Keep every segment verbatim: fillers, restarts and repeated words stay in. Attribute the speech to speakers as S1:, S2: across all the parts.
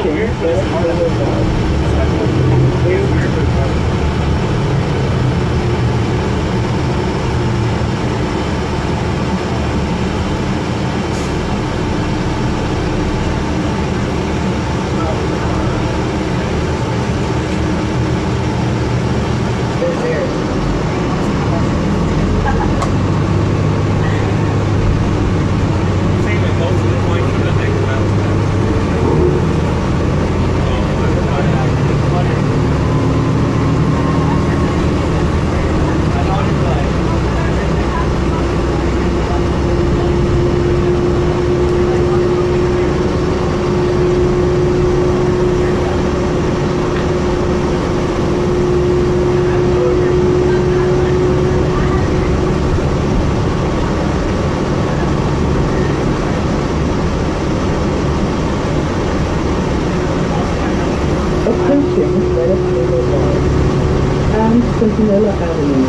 S1: Centinela Avenue.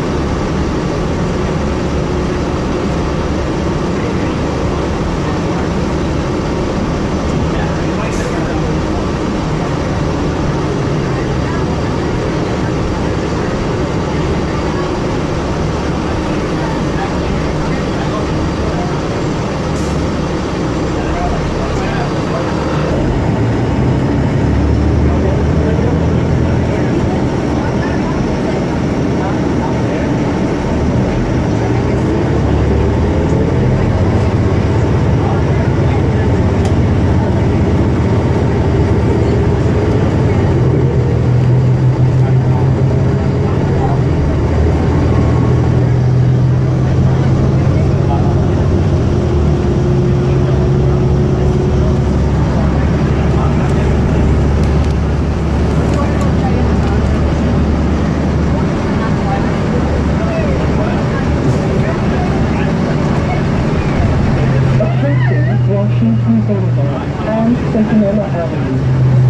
S1: Boulevard and Centinela Avenue.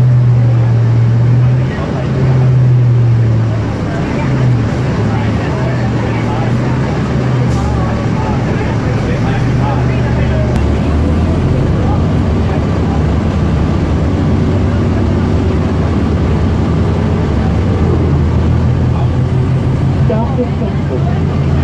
S1: South of Westport.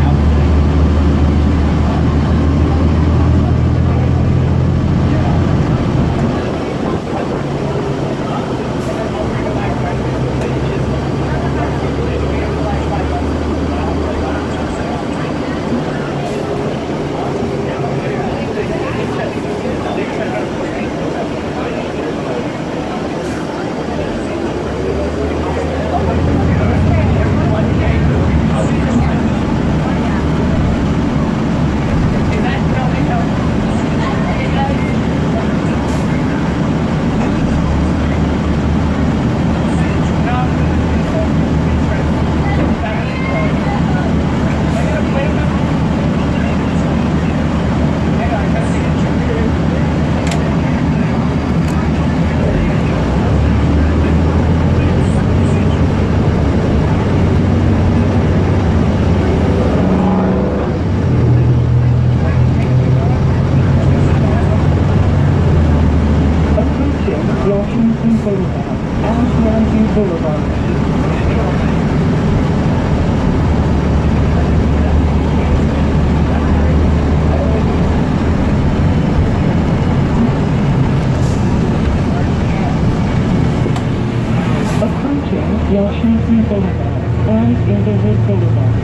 S1: Boulevard and Boulevard. Approaching Washington Boulevard and Inglewood Boulevard.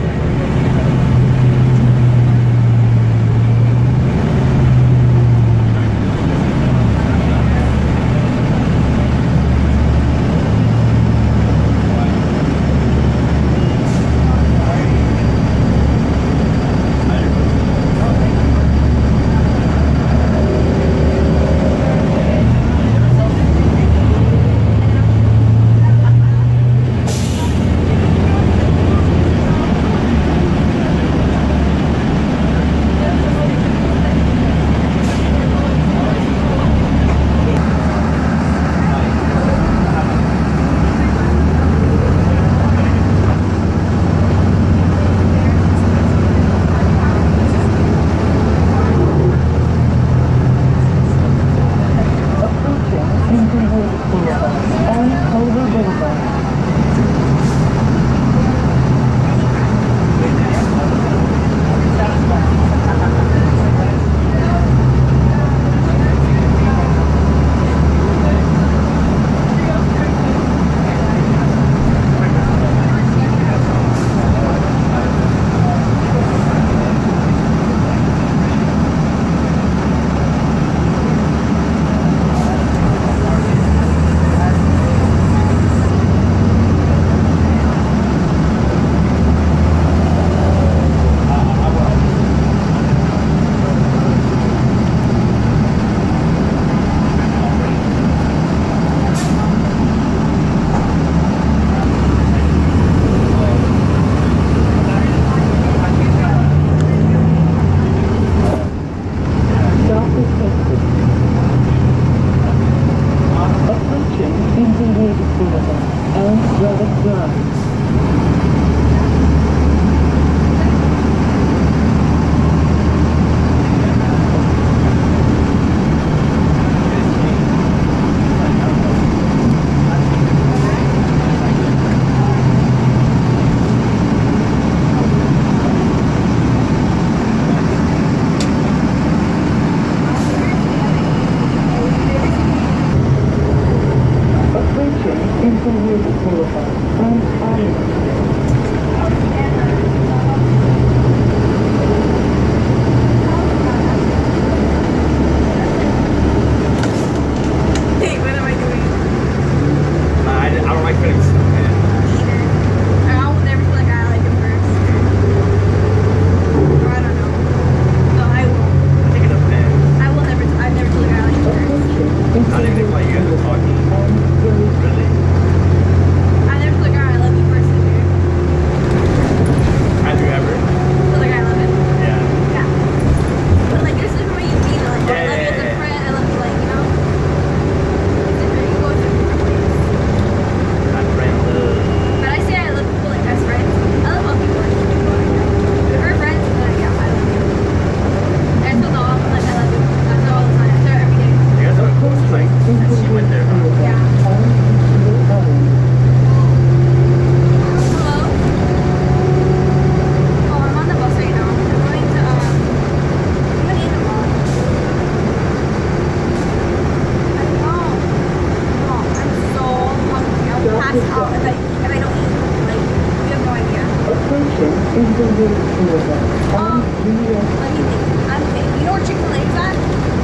S2: fast I'll, if, I, if I don't eat. Like, you have no idea.
S1: Approaching is the Venice Boulevard.
S2: Um,
S1: And Venice.
S2: let me think. I'm okay. You know where Chick-fil-A is at?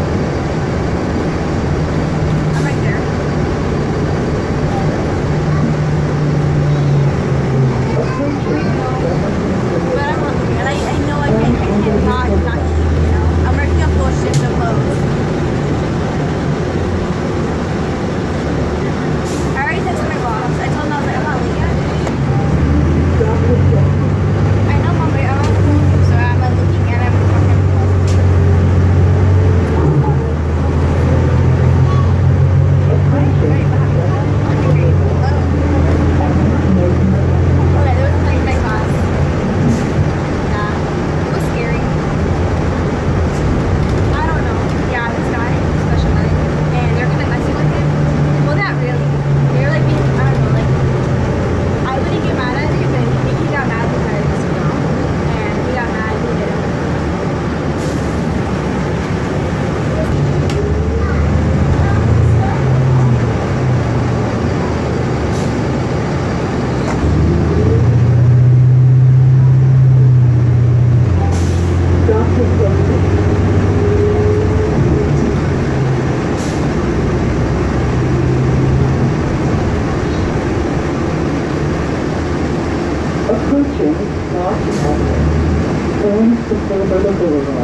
S2: I'm right there.
S1: Approaching.
S2: But I'm hungry, and I, I know I can't, I can't not, not eat, you know? I'm working a full shift of clothes. I already texted my boss. I told him I was like, I'm not late yet. I know, Mom, but I'm on the phone, so I'm like looking at him and talking. Okay, there was a night night class. Yeah, it was scary. I don't know. Yeah, this guy, special ed, and they're kind of messing with him. Well, not really. They're like being, I don't know, like, I wouldn't get mad at it, but I think he got mad because, you know, and he got mad, he did it.
S1: Approaching Los Angeles. Turn to Culver Boulevard.